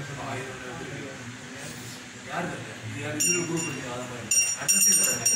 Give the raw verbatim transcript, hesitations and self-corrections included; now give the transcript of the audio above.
யார் இது யார் இது குரூப் இருக்கு அத மாதிரி அட்ரஸ் இல்ல